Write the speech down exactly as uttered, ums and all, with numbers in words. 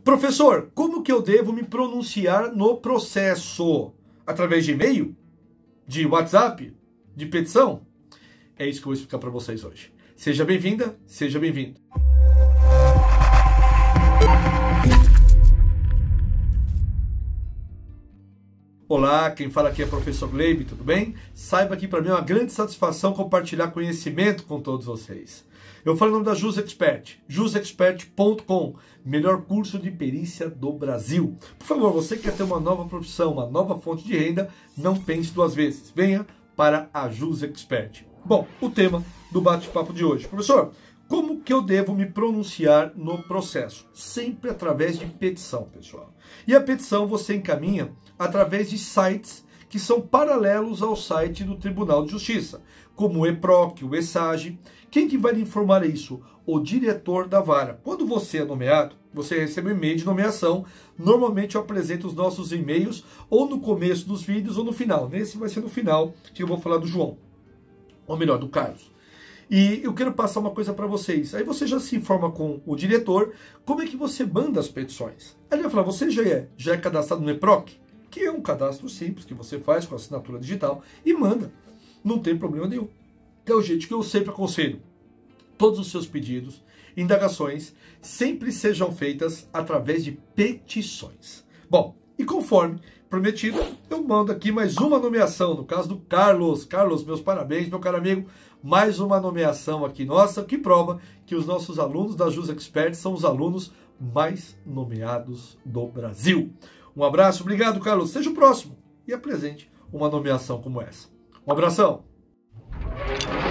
Professor, como que eu devo me pronunciar no processo? Através de e-mail? De WhatsApp? De petição? É isso que eu vou explicar para vocês hoje. Seja bem-vinda, seja bem-vindo. Olá, quem fala aqui é o professor Gleibe, tudo bem? Saiba que para mim é uma grande satisfação compartilhar conhecimento com todos vocês. Eu falo em nome da JusExpert, jus expert ponto com, melhor curso de perícia do Brasil. Por favor, você que quer ter uma nova profissão, uma nova fonte de renda, não pense duas vezes. Venha para a JusExpert. Bom, o tema do bate-papo de hoje. Professor, como que eu devo me pronunciar no processo? Sempre através de petição, pessoal. E a petição você encaminha através de sites que são paralelos ao site do Tribunal de Justiça, como o EPROC, o ESAGE. Quem que vai lhe informar isso? O diretor da vara. Quando você é nomeado, você recebe um e-mail de nomeação. Normalmente eu apresento os nossos e-mails ou no começo dos vídeos ou no final. Nesse vai ser no final que eu vou falar do João, ou melhor, do Carlos. E eu quero passar uma coisa para vocês. Aí você já se informa com o diretor como é que você manda as petições. Aí ele vai falar, você já é, já é cadastrado no EPROC? Que é um cadastro simples que você faz com assinatura digital e manda. Não tem problema nenhum. É o jeito que eu sempre aconselho. Todos os seus pedidos, indagações, sempre sejam feitas através de petições. Bom, e conforme prometido, eu mando aqui mais uma nomeação, no caso do Carlos. Carlos, meus parabéns, meu caro amigo. Mais uma nomeação aqui nossa, que prova que os nossos alunos da JusExpert são os alunos mais nomeados do Brasil. Um abraço, obrigado, Carlos. Seja o próximo e apresente uma nomeação como essa. Um abração.